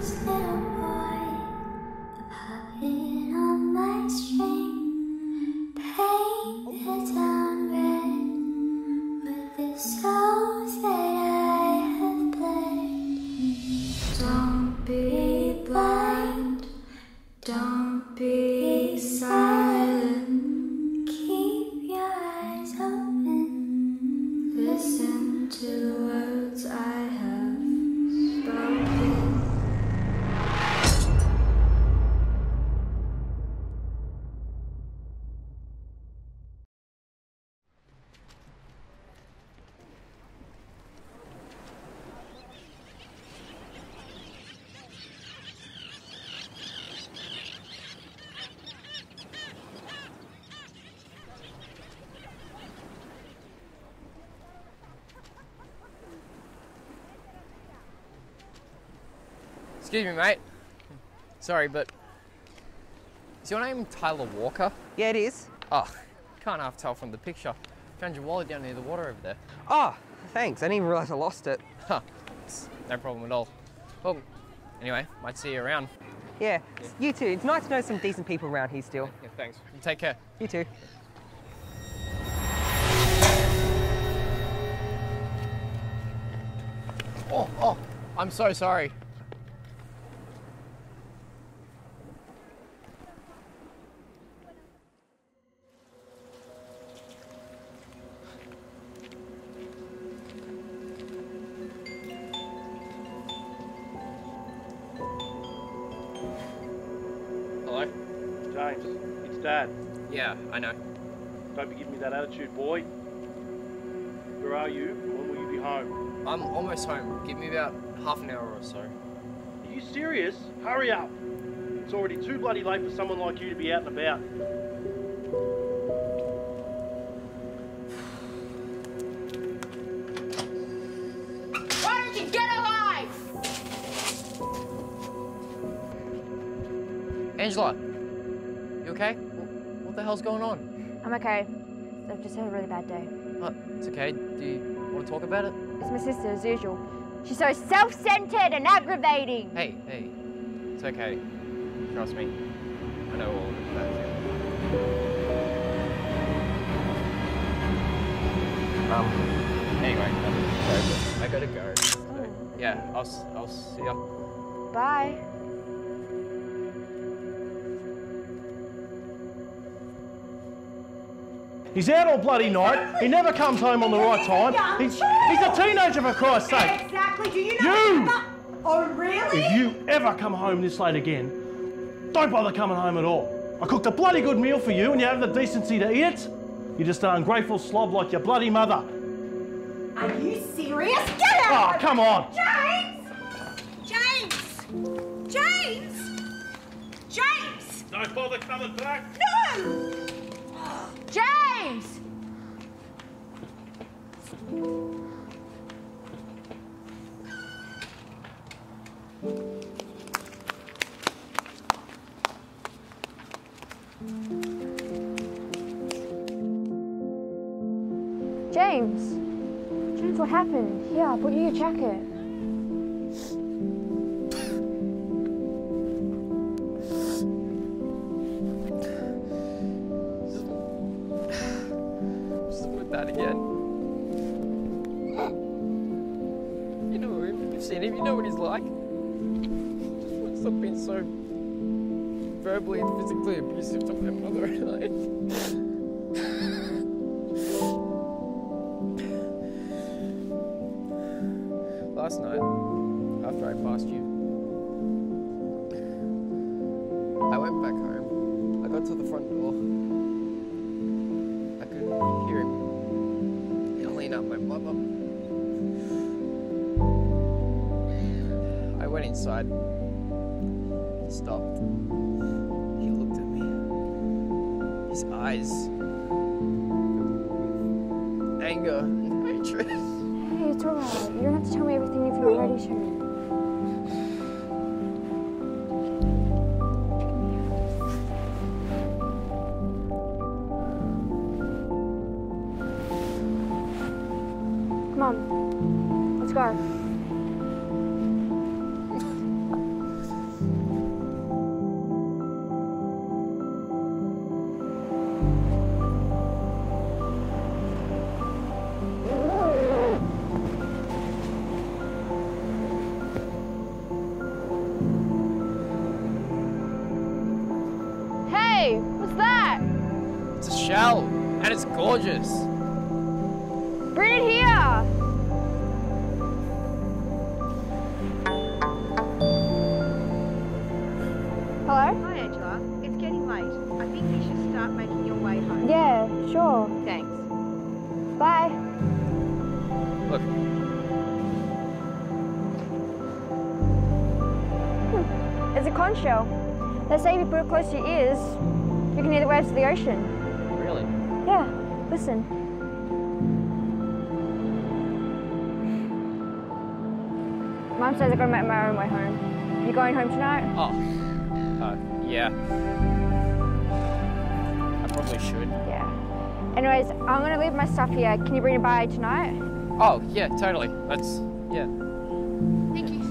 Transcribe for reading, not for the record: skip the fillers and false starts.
Excuse me, mate. Sorry, but is your name Tyler Walker? Yeah, it is. Oh, can't half tell from the picture. Found your wallet down near the water over there. Oh, thanks. I didn't even realise I lost it. Huh, it's no problem at all. Well, anyway, might see you around. Yeah, you too. It's nice to know some decent people around here still. Yeah, thanks. Take care. You too. Oh, I'm so sorry. Hello? James, it's Dad. Yeah, I know. Don't be giving me that attitude, boy. Where are you? When will you be home? I'm almost home. Give me about half an hour or so. Are you serious? Hurry up. It's already too bloody late for someone like you to be out and about. Why don't you get alive? Angela, you okay? What the hell's going on? I'm okay. I've just had a really bad day. Oh, it's okay. Do you want to talk about it? It's my sister, as usual. She's so self-centered and aggravating. Hey, it's okay. Trust me. I know all about it. Anyway, sorry, but I gotta go. So, yeah, I'll see ya. Bye. He's out all bloody night. He never comes home on the right time. He's a teenager, for Christ's sake. Exactly. Do you know? Oh, really? If you ever come home this late again, don't bother coming home at all. I cooked a bloody good meal for you and you have the decency to eat it? You're just an ungrateful slob like your bloody mother. Are you serious? Get out! Oh, come on. James! James! James! James! Don't bother coming back. No! James! James, what happened? Here, I brought you your jacket. Just with that again. You know him, you've seen him, you know what he's like. Just want to stop being so verbally and physically abusive to my mother and I. Last night, after I passed you, I went back home. I got to the front door. I could hear him yelling at my mother. I went inside. He stopped. He looked at me. His eyes filled with anger and hatred. Hey, it's alright. You don't have to tell me everything if you're not ready to. Come on. Let's go. shell, and it's gorgeous. Bring it here. Hello? Hi, Angela. It's getting late. I think you should start making your way home. Yeah, sure. Thanks. Bye. Look, It's a conch shell. They say if you put it close to your ears, you can hear the waves of the ocean. really? Yeah, listen. Mum says I gotta make my own way home. You going home tonight? Oh, yeah. I probably should. Yeah. Anyways, I'm gonna leave my stuff here. Can you bring it by tonight? Oh, yeah, totally. Yeah. Thank you.